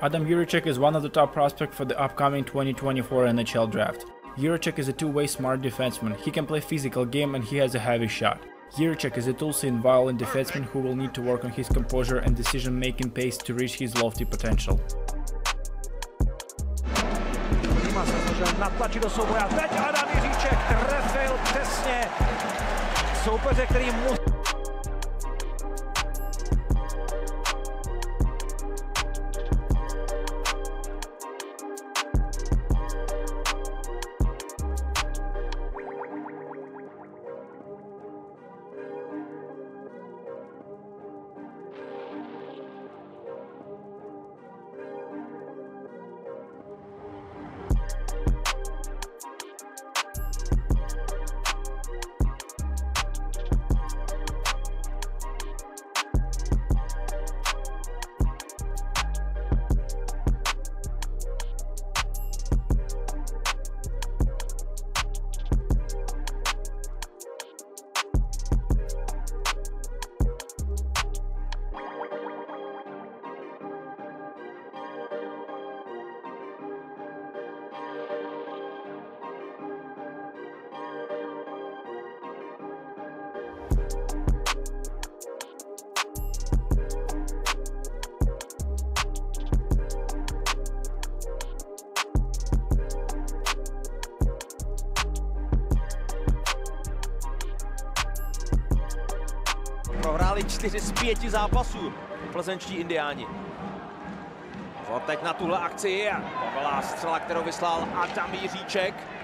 Adam Jiricek is one of the top prospects for the upcoming 2024 NHL draft. Jiricek is a two-way smart defenseman. He can play physical game and he has a heavy shot. Jiricek is a toolsy and violent defenseman who will need to work on his composure and decision-making pace to reach his lofty potential. Natlačit do souboje a teď Adam Jiříček trefil přesně soupeře, který mu... Prohráli 4 z 5 zápasů plzeňští Indiáni. Teď na tuhle akci je povelá střela, kterou vyslal Adam Jiříček.